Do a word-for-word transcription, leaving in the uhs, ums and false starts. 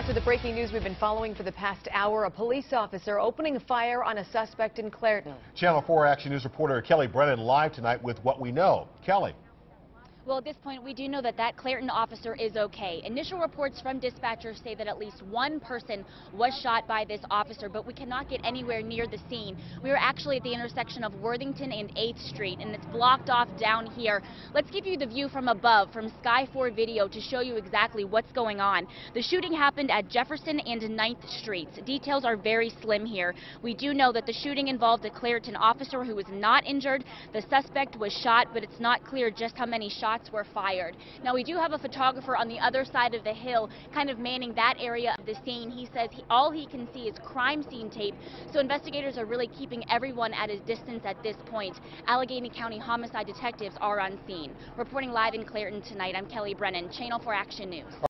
to the breaking news we've been following for the past hour. A police officer opening fire on a suspect in Clairton. Channel four Action News reporter Kelly Brennan live tonight with what we know. Kelly. Well, at this point, we do know that that Clairton officer is okay. Initial reports from dispatchers say that at least one person was shot by this officer, but we cannot get anywhere near the scene. We are actually at the intersection of Worthington and eighth street, and it's blocked off down here. Let's give you the view from above, from Sky four Video, to show you exactly what's going on. The shooting happened at Jefferson and ninth streets. Details are very slim here. We do know that the shooting involved a Clairton officer who was not injured. The suspect was shot, but it's not clear just how many shots were fired. Now, we do have a photographer on the other side of the hill kind of manning that area of the scene. He says he, all he can see is crime scene tape, so investigators are really keeping everyone at a distance at this point. Allegheny County homicide detectives are on scene. Reporting live in Clairton tonight, I'm Kelly Brennan, Channel four Action News.